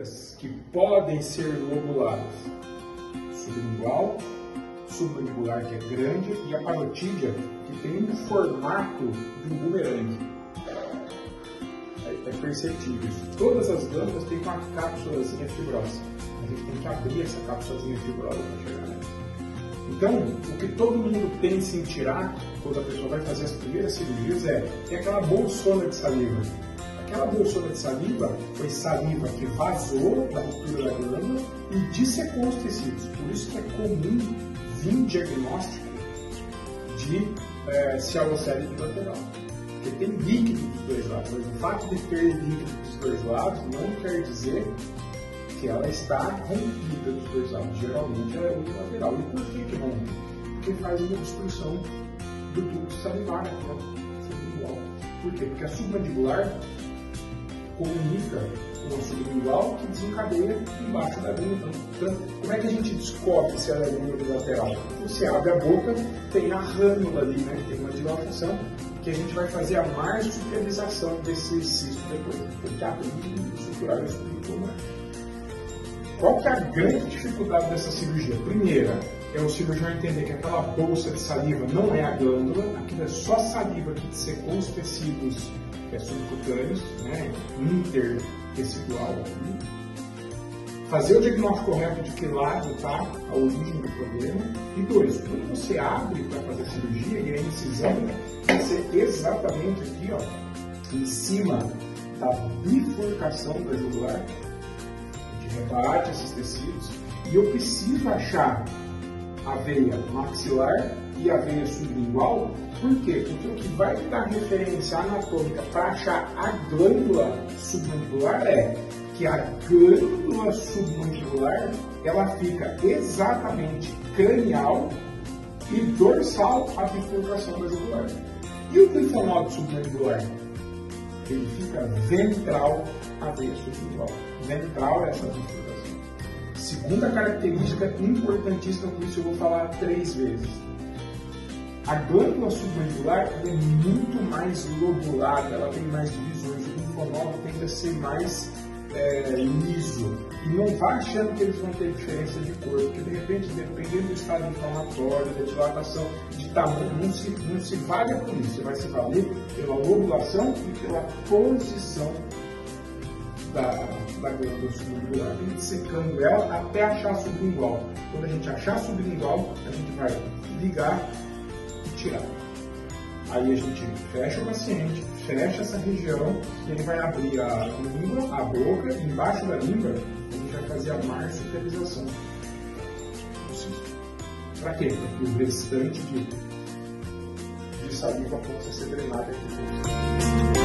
glândulas que podem ser lobuladas: sublingual, submandibular, que é grande, e a parotídea, que tem um formato de um bumerangue. É perceptível isso. Todas as glândulas têm uma cápsulazinha fibrosa. A gente tem que abrir essa cápsulazinha fibrosa para chegar nela. Então, o que todo mundo pensa em tirar quando a pessoa vai fazer as primeiras cirurgias é aquela bolsona de saliva. Aquela bolsona de saliva foi saliva que vazou da ruptura da glândula e dissecou os tecidos. Por isso que é comum vir diagnóstico de cialocélite lateral. Porque tem líquido dos dois lados, mas o fato de ter líquido dos dois lados não quer dizer que ela está rompida dos dois lados. Geralmente ela é unilateral. E por que rompe? Porque faz uma obstrução do tubo salivar aqui, sublingual. Por quê? Porque a submandibular comunica com a sublingual que desencadeia embaixo da língua. Então, como é que a gente descobre se ela é unilateral? Você abre a boca, tem a rânula ali, né? Tem uma dilatação, que a gente vai fazer a marsupialização desse cisto depois. Tem que abrir e suturar o sublingual. Qual que é a grande dificuldade dessa cirurgia? Primeira, é o cirurgião entender que aquela bolsa de saliva não é a glândula, aquilo é só saliva que dissecou os tecidos subcutâneos, né, intertecidual aqui. Fazer o diagnóstico correto de que lado está a origem do problema. E dois, quando você abre para fazer a cirurgia e a incisão vai ser exatamente aqui, ó, em cima da bifurcação da jugular, rebate esses tecidos, e eu preciso achar a veia maxilar e a veia sublingual. Por quê? Porque o que vai me dar referência anatômica para achar a glândula submandibular é que a glândula submandibular ela fica exatamente cranial e dorsal à bifurcação da jugular. E o glifonodo submandibular? Ele fica ventral à veia sublingual. Ventral é essa bifurcação. Segunda característica importantíssima, por isso eu vou falar 3 vezes. A glândula submandibular é muito mais lobulada, ela tem mais divisões. O linfonodo tende a ser mais liso. E não vá achando que eles vão ter diferença de cor, porque de repente, dependendo do estado inflamatório, da dilatação, de tamanho, não se valha por isso. Você vai se valer pela lobulação e pela posição da glândula sublingual, dissecando ela até achar a sublingual. Quando a gente achar a sublingual, a gente vai ligar e tirar. Aí a gente fecha o paciente, fecha essa região, e ele vai abrir a língua, a boca, e embaixo da língua a gente vai fazer a marsupialização do cisto. Para quê? Para que o restante de saliva possa ser drenado aqui.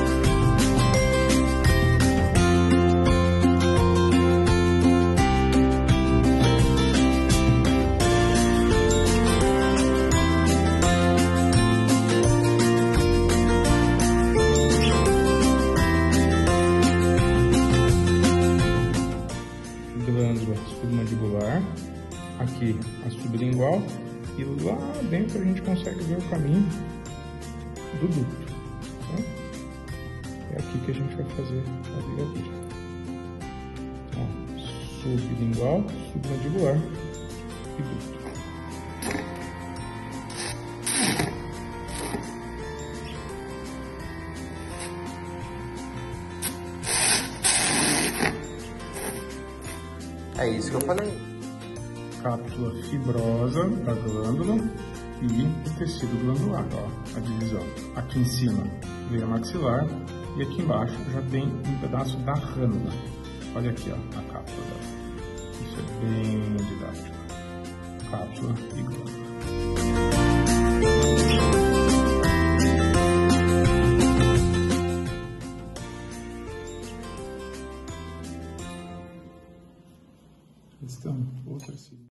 Glândula submandibular, aqui a sublingual, e lá dentro a gente consegue ver o caminho do ducto. Tá? É aqui que a gente vai fazer a ligadura. Ó, sublingual, submandibular e ducto. É isso que eu falei. Cápsula fibrosa da glândula e o tecido glandular, ó, a divisão. Aqui em cima veio a maxilar e aqui embaixo já tem um pedaço da rânula. Olha aqui, ó, a cápsula dela. Isso é bem didático. Cápsula e glândula. Estão outras